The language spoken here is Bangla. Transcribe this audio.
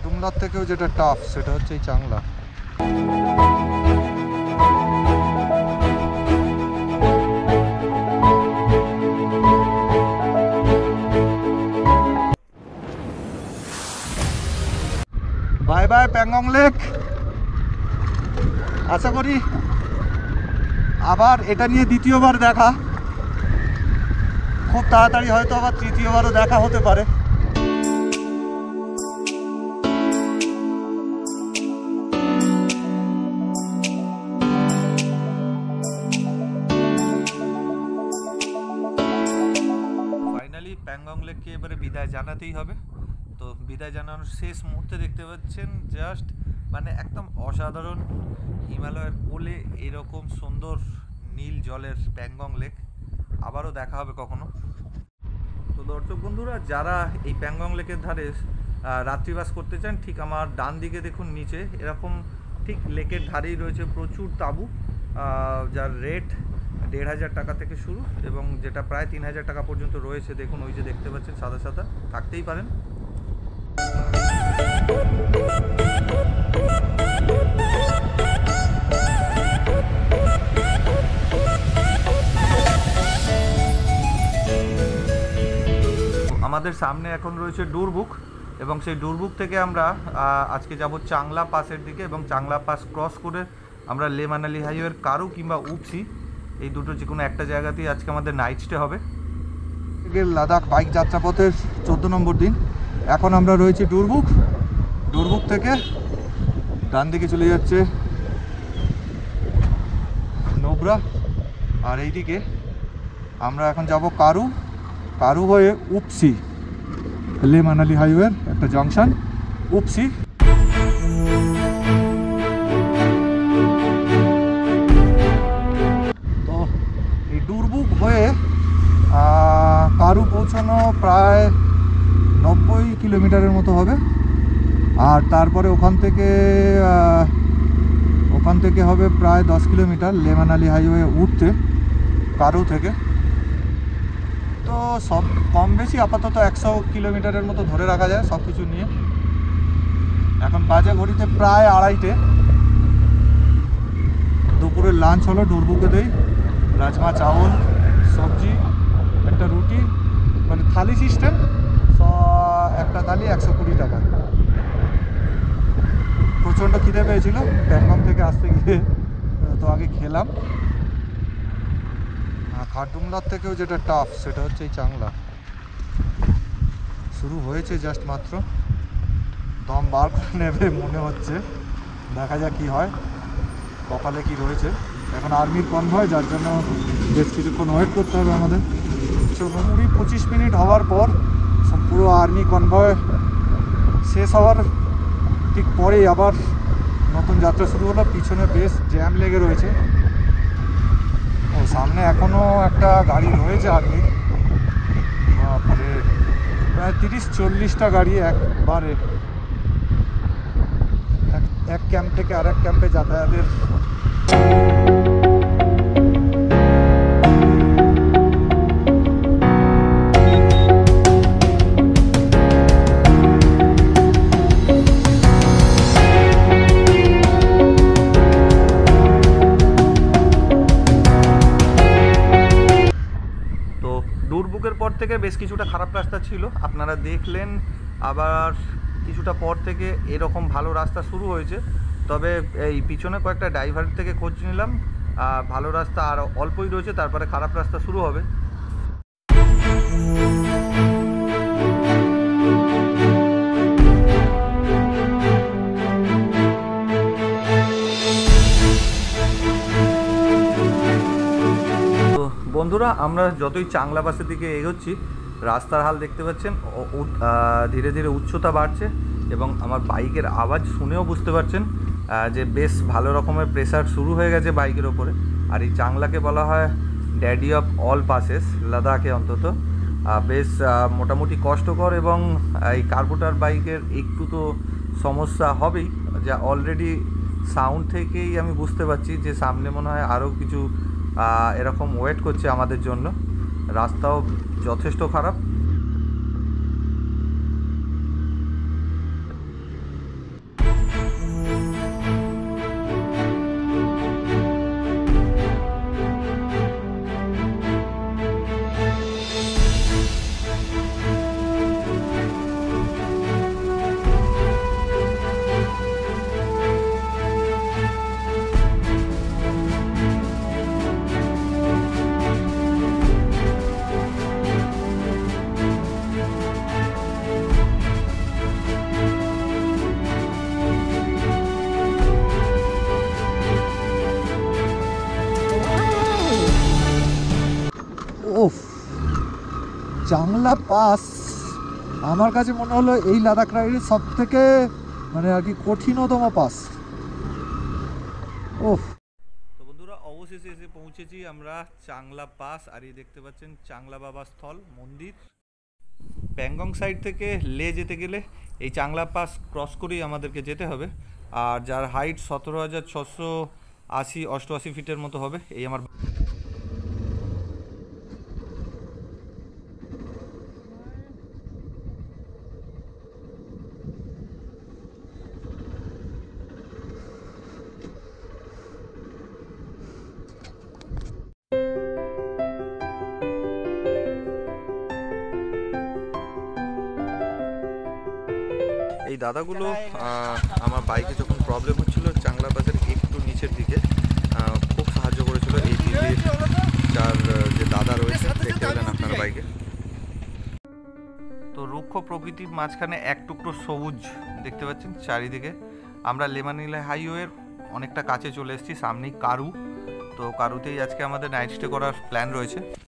খারদুংলার থেকেও যেটা টাফ সেটা হচ্ছে এই Changla. Bye bye Pangong lake. আশা করি আবার এটা নিয়ে দ্বিতীয়বার দেখা, খুব তাড়াতাড়ি হয়তো আবার তৃতীয়বারও দেখা হতে পারে। ফাইনালি প্যাংগং লেককে এবারে বিদায় জানাতেই হবে। তো বিদায় জানানোর শেষ মুহূর্তে দেখতে পাচ্ছেন জাস্ট মানে একদম অসাধারণ হিমালয়ের কোলে এরকম সুন্দর নীল জলের প্যাংগং লেক। আবারও দেখা হবে কখনো। তো দর্শক বন্ধুরা, যারা এই প্যাংগং লেকের ধারে রাত্রিবাস করতে চান, ঠিক আমার ডান দিকে দেখুন নিচে এরকম ঠিক লেকের ধারেই রয়েছে প্রচুর তাঁবু, যার রেট ১,৫০০ টাকা থেকে শুরু এবং যেটা প্রায় ৩,০০০ টাকা পর্যন্ত রয়েছে। দেখুন ওই যে দেখতে পাচ্ছেন সাদা সাদা, থাকতেই পারেন। আমাদের সামনে এখন রয়েছে ডুরবুক এবং সেই ডুরবুক থেকে আমরা আজকে যাব চাংলা পাসের দিকে এবং চাংলা পাস ক্রস করে আমরা লে মানালি হাইওয়ের কারু কিংবা উপসি এই দুটো যে কোনো একটা জায়গাতেই আজকে আমাদের নাইট স্টে হবে। লাদাখ বাইক যাত্রাপথের 14 নম্বর দিন। এখন আমরা রয়েছি ডুরবুক। ডুরবুক থেকে ডান দিকে চলে যাচ্ছে নোবরা, আর এইদিকে আমরা এখন যাব কারু। কারু হয়ে উপসি, লে মানালি হাইওয়ের একটা জংশন উপসি। তো এই ডুরবুক হয়ে কারু পৌঁছানো প্রায় 90 কিলোমিটারের মতো হবে, আর তারপরে ওখান থেকে হবে প্রায় 10 কিলোমিটার লে মানালি হাইওয়ে উঠতে কারু থেকে। তো সব কম বেশি আপাতত 100 কিলোমিটারের মতো ধরে রাখা যায় সব কিছু নিয়ে। এখন বাজে ঘড়িতে প্রায় 2:30। দুপুরের লাঞ্চ হলো ডুরবুকে দেই রাজমা চাওল সবজি একটা রুটি, মানে থালি সিস্টেম, একটা থালি 120 টাকা। প্রচণ্ড খিদে পেয়েছিল প্যাংগং থেকে আসতে গিয়ে, তো আগে খেলাম। খারদুংলার থেকেও যেটা টাফ সেটা হচ্ছে এই চাংলা। শুরু হয়েছে জাস্ট মাত্র, দম বার করে নেবে মনে হচ্ছে, দেখা যাক কি হয়, কপালে কি রয়েছে। এখন আর্মির কনভয়, যার জন্য বেশ কিছুক্ষণ ওয়েট করতে হবে আমাদের। 25 মিনিট হওয়ার পর পুরো আর্মি কনভয় শেষ হওয়ার ঠিক পরেই আবার নতুন যাত্রা শুরু হলো। পিছনে বেশ জ্যাম লেগে রয়েছে। ও সামনে এখনও একটা গাড়ি রয়েছে আর্মি, প্রায় 30-40টা গাড়ি একবারে এক ক্যাম্প থেকে আরেক ক্যাম্পে যাতায়াতের। ডুরবুকের পর থেকে বেশ কিছুটা খারাপ রাস্তা ছিল, আপনারা দেখলেন। আবার কিছুটা পর থেকে এরকম ভালো রাস্তা শুরু হয়েছে। তবে এই পিছনে কয়েকটা ড্রাইভার থেকে খোঁজ নিলাম, ভালো রাস্তা আর অল্পই রয়েছে, তারপরে খারাপ রাস্তা শুরু হবে। বন্ধুরা, আমরা যতই চাংলা পাসের দিকে এগোচ্ছি রাস্তার হাল দেখতে পাচ্ছেন, ধীরে ধীরে উচ্চতা বাড়ছে এবং আমার বাইকের আওয়াজ শুনেও বুঝতে পারছেন যে বেশ ভালো রকমের প্রেসার শুরু হয়ে গেছে বাইকের ওপরে। আর এই চাংলাকে বলা হয় ড্যাডি অফ অল পাসেস লাদাখে অন্তত। বেশ মোটামুটি কষ্টকর এবং এই কার্বোটার বাইকের একটু তো সমস্যা হবেই, যা অলরেডি সাউন্ড থেকেই আমি বুঝতে পারছি যে সামনে মনে হয় আরও কিছু এরকম ওয়েট করছে আমাদের জন্য। রাস্তাও যথেষ্ট খারাপ। চাংলা পাস আমার কাছে মনে হলো এই লাদাখ রাইডের সব থেকে মানে আর কি কঠিনতম পাস। ওহ, তো বন্ধুরা অবশেষে এসে পৌঁছেছি আমরা চাংলা পাস, আর এই দেখতে পাচ্ছেন চাংলা বাবা স্থল মন্দির। প্যাংগং সাইড থেকে লে যেতে গেলে এই চাংলা পাস ক্রস করেই আমাদেরকে যেতে হবে। আর যার হাইট 17,688 ফিটের মতো হবে। এই আমার এই দাদাগুলো আমার বাইকে যখন প্রবলেম হচ্ছিল চাংলা পাসের একটু নিচের দিকে খুব সাহায্য করেছিল। এই দিল্লির যার যে দাদা রয়েছে দেখতে পেলেন আপনার বাইকে। তো রুক্ষ প্রকৃতির মাঝখানে এক টুকরো সবুজ দেখতে পাচ্ছেন চারিদিকে। আমরা লেমানিলা হাইওয়ের অনেকটা কাছে চলে এসেছি, সামনেই কারু। তো কারুতেই আজকে আমাদের নাইট স্টে করার প্ল্যান রয়েছে।